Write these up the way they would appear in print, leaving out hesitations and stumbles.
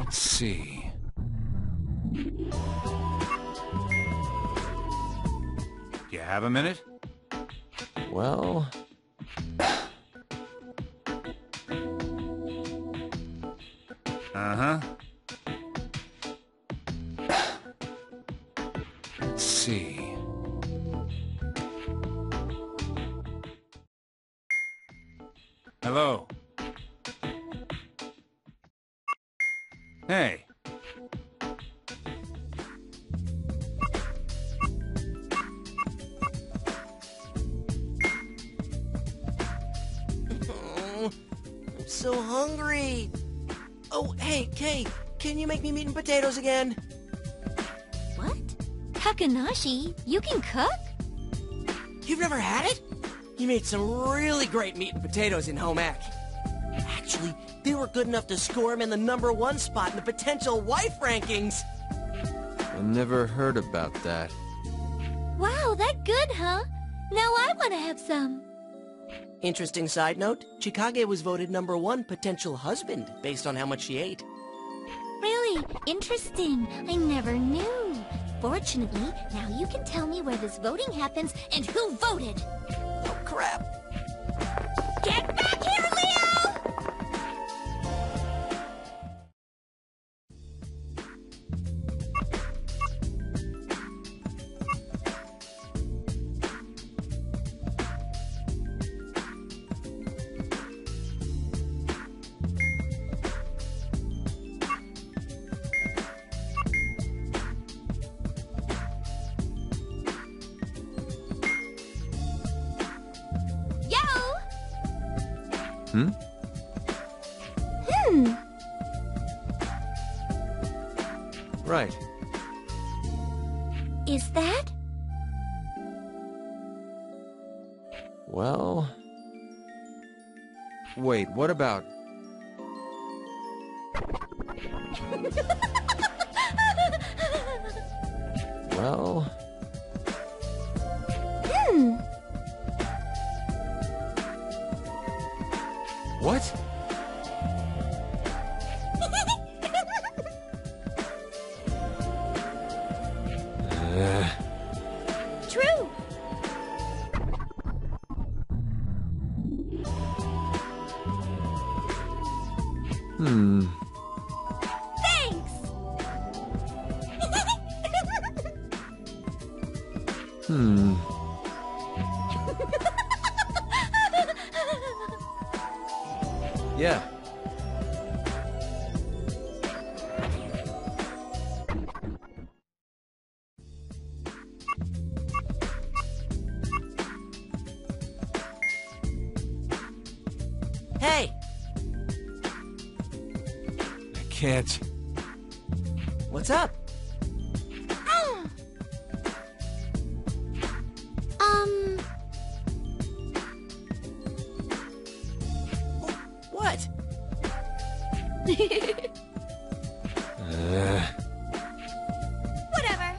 Let's see. Do you have a minute? Well... Uh-huh. Let's see. Hello. Hey. Oh, I'm so hungry. Oh, hey, Kay, can you make me meat and potatoes again? What? Takanashi, you can cook? You've never had it? He made some really great meat and potatoes in home ec. Actually, they were good enough to score him in the #1 spot in the potential wife rankings. I never heard about that. Wow, that good, huh? Now I want to have some. Interesting side note, Chikage was voted #1 potential husband based on how much she ate. Really interesting. I never knew. Fortunately, now you can tell me where this voting happens and who voted. Oh, crap. Get back here, Leo! Hmm? Right. Is that? Well... Wait, what about... Well... What? True. Thanks. Yeah. Hey, I can't. what's up? What? Whatever.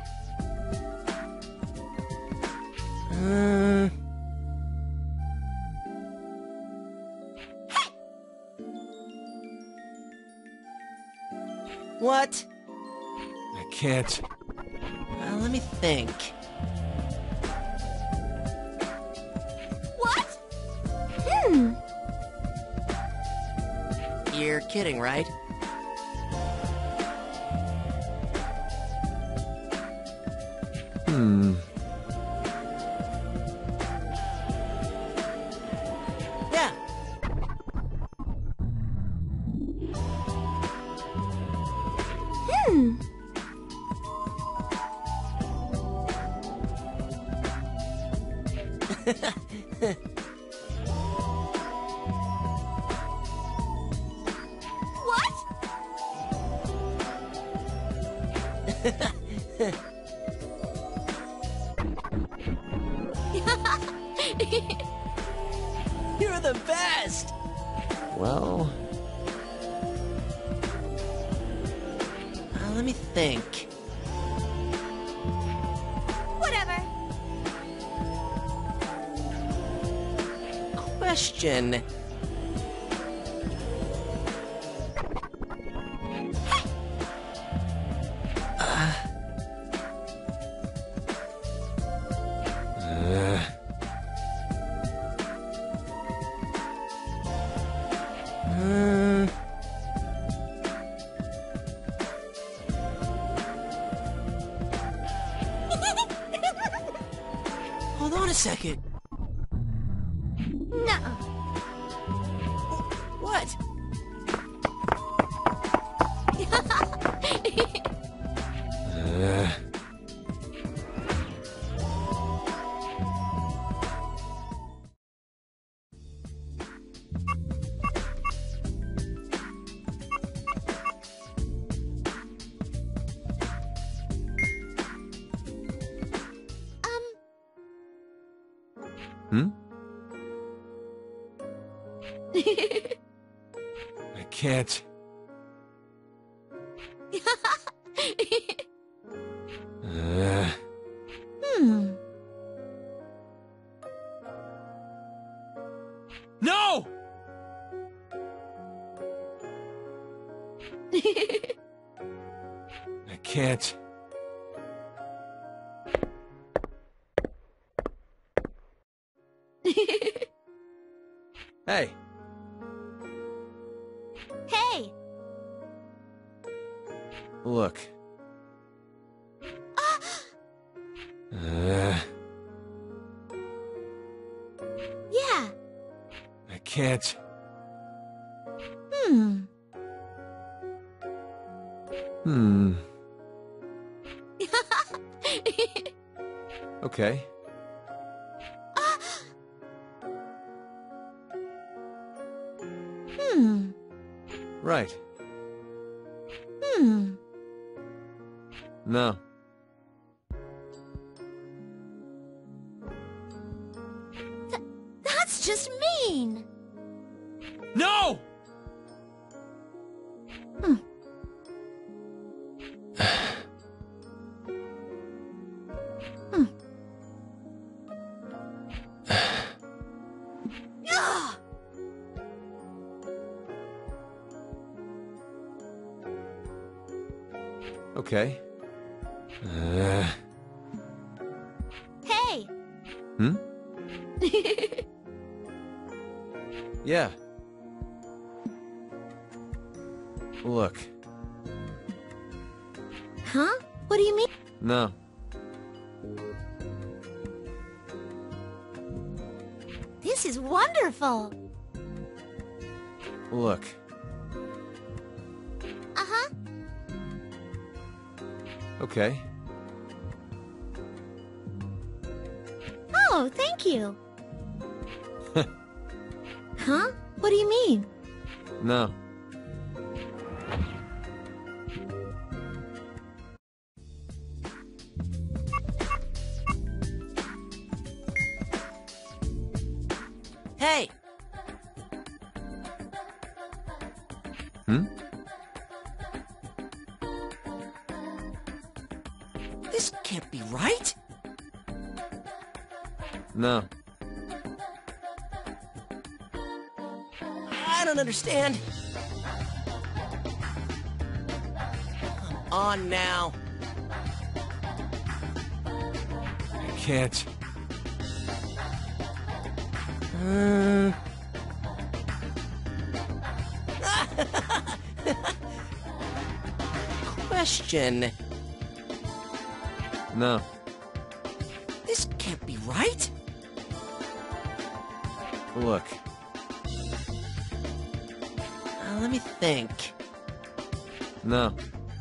What? I can't. Let me think. What? You're kidding, right? Yeah. What? You're the best! Well... Let me think. Whatever. Question. a second. Nuh-uh. What? Hmm? I can't. No! I can't. Hey, Hey! look. Yeah. I can't. Hmm. Hmm. Okay. Hmm. Right. Hmm. No. That's just mean. No! Ugh. Okay. Hey! Hmm? Yeah. Look. Huh? What do you mean? No. This is wonderful. Look. Uh-huh. Okay. Oh, thank you. Huh? What do you mean? No. Hey! Hmm? This can't be right. No. I don't understand. Come on now. I can't. Question. No. This can't be right. Look. Let me think. No.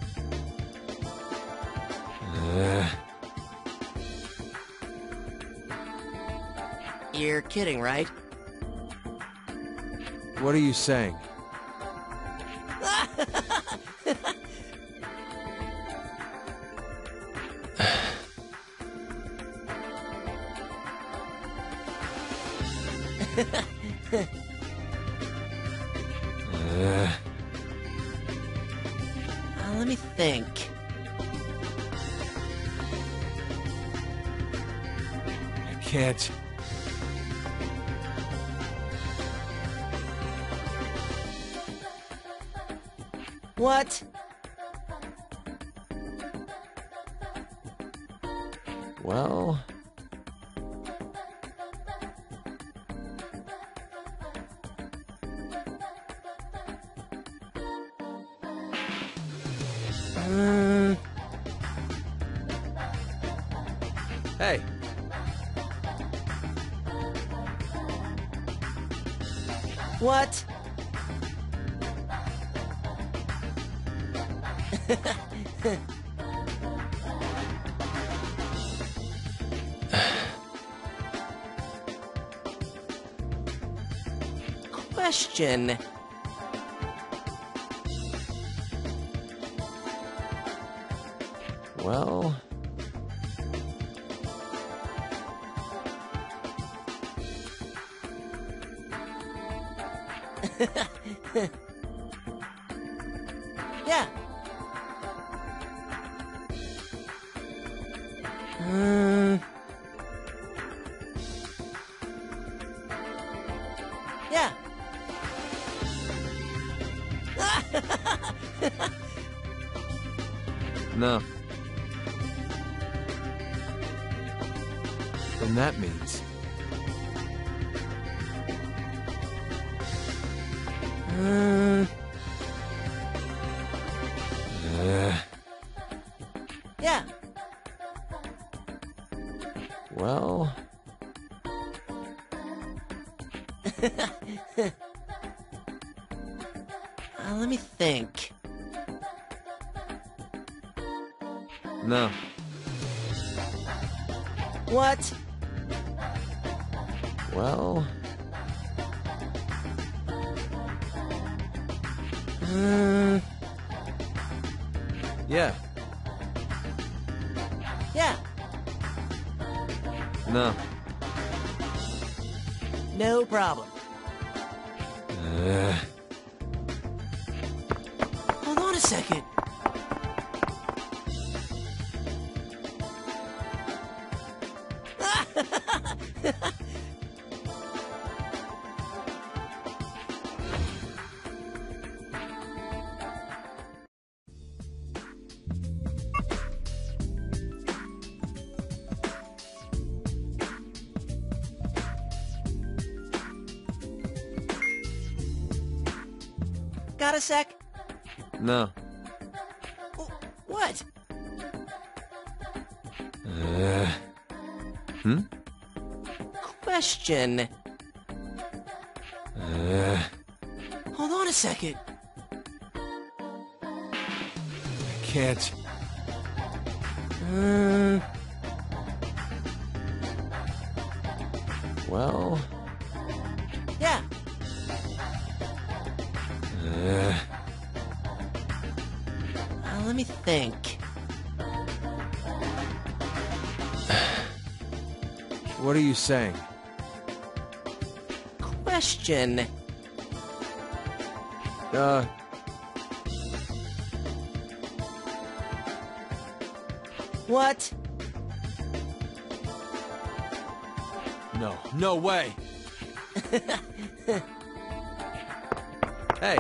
You're kidding, right? What are you saying? Let me think. I can't. What? Well... Hey. What? Question. Well... Yeah. Yeah. No. Then that means... Yeah. Well... Let me think. No. What? Well... Yeah. Yeah. No. No problem. Hold on a second. Got a sec? No. What? Question. Hold on a second. I can't. Well... Yeah. Let me think. What are you saying? Question. What? No, no way. Hey!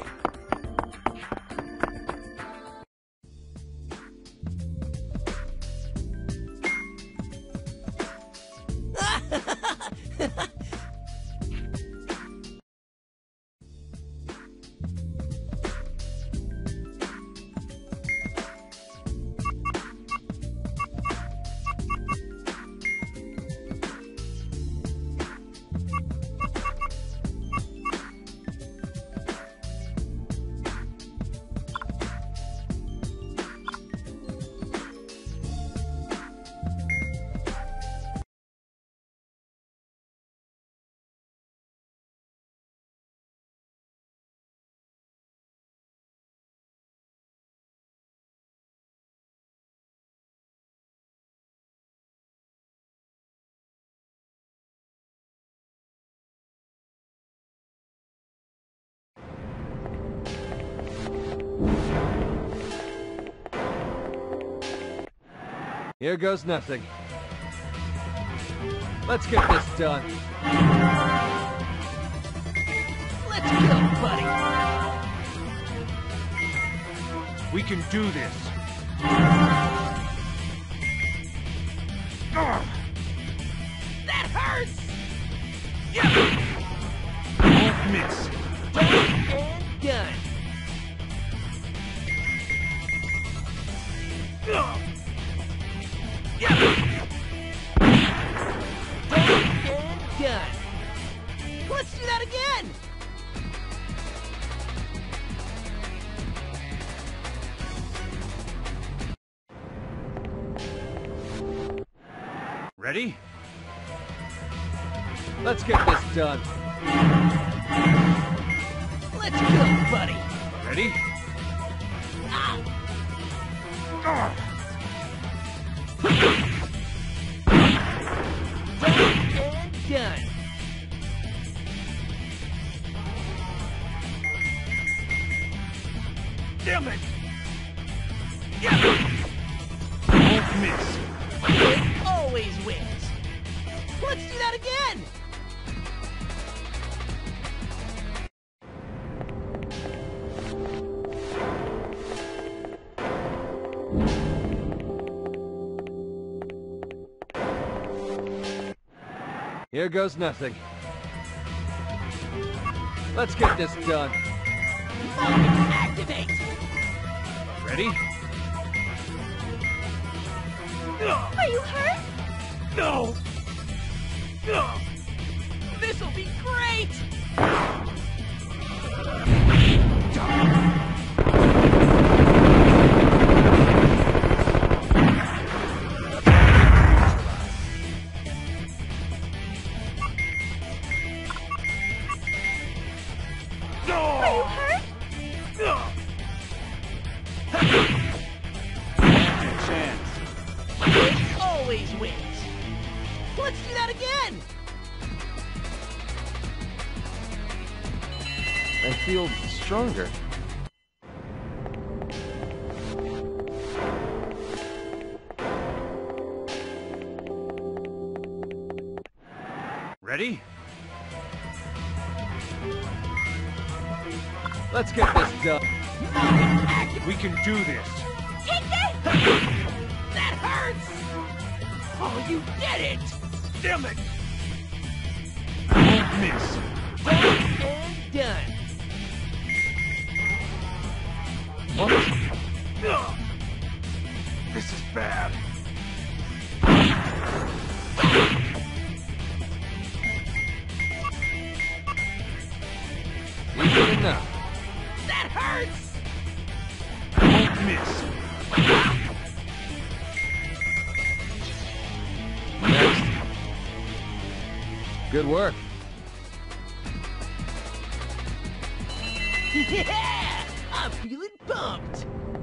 Here goes nothing. Let's get this done. Let's go, buddy. We can do this. That hurts! Won't miss. And done. And done. Let's do that again! Ready? Let's get this done. Let's go, buddy. Ready? And done. Damn it! Won't miss. It always wins. Let's do that again. Here goes nothing. Let's get this done. Activate. Ready? Are you hurt? No! This'll be great. Are you hurt? Chance. It always wins. Let's do that again. I feel stronger. Ready? Let's get this done. We can do this. Take this! That hurts. Oh, you did it. Damn it! Won't miss. And done. What? This is bad. Easy enough. That hurts. Won't miss. Next. Good work. Yeah, I'm feeling pumped.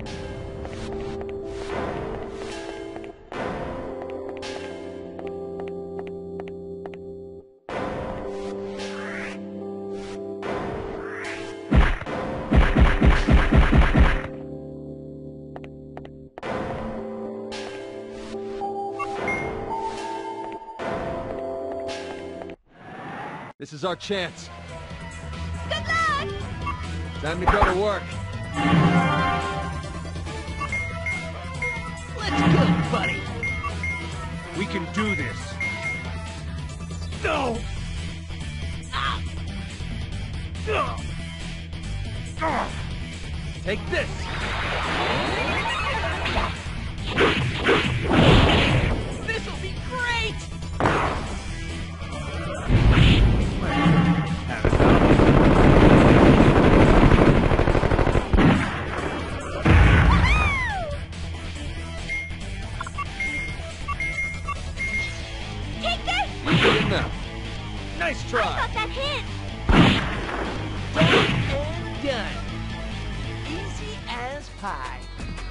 This is our chance. Good luck! Time to go to work. Let's go, buddy. We can do this. No! Take this. This'll be great. Take this! Easy enough. Nice I try. thought that hit! Done and done. Easy as pie.